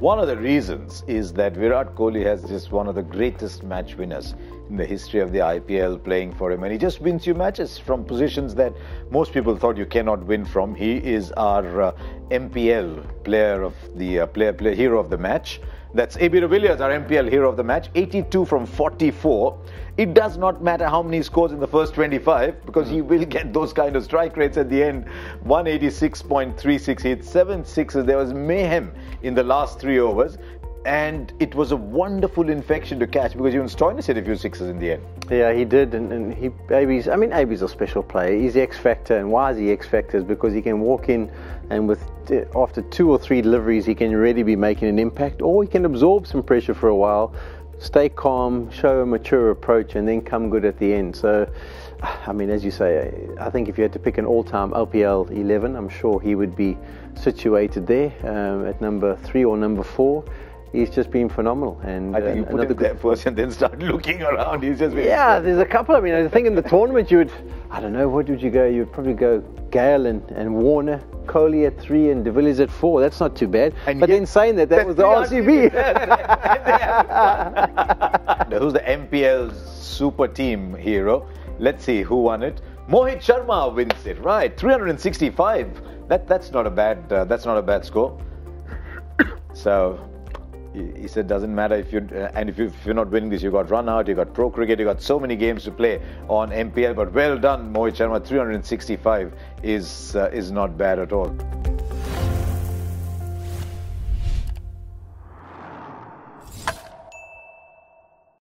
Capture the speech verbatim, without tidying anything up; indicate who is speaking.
Speaker 1: One of the reasons is that Virat Kohli has just one of the greatest match winners in the history of the I P L playing for him, and he just wins you matches from positions that most people thought you cannot win from. He is our uh, M P L player of the uh, player, player hero of the match. That's A B de Villiers, our M P L hero of the match. eighty-two from forty-four. It does not matter how many he scores in the first twenty-five, because he will get those kind of strike rates at the end. one eighty-six point three six, he hit seven sixes. There was mayhem in the last three overs. And it was a wonderful infection to catch, because even Stoinis hit a few sixes in the end.
Speaker 2: Yeah, he did, and, and he A B's. I mean, A B's a special player. He's the X factor, and why is he X factor? Is because he can walk in, and with after two or three deliveries, he can really be making an impact, or he can absorb some pressure for a while, stay calm, show a mature approach, and then come good at the end. So, I mean, as you say, I think if you had to pick an all-time L P L eleven, I'm sure he would be situated there um, at number three or number four. He's just been phenomenal. And
Speaker 1: I think you
Speaker 2: uh,
Speaker 1: put him there first and then start looking around. He's just been
Speaker 2: yeah, there's a couple. I mean, I think in the tournament you would, I don't know, what would you go? You would probably go Gale and, and Warner, Kohli at three and de Villiers at four. That's not too bad. And but then saying that, that was the R C B.
Speaker 1: Who's the M P L's super team hero? Let's see who won it. Mohit Sharma wins it, right? three hundred sixty-five. That that's not a bad uh, that's not a bad score. So he said, doesn't matter if you uh, and if, you, if you're not winning this, you got run out, you got pro cricket, you got so many games to play on M P L. But well done, Mohit Sharma. three hundred sixty-five is uh, is not bad at all.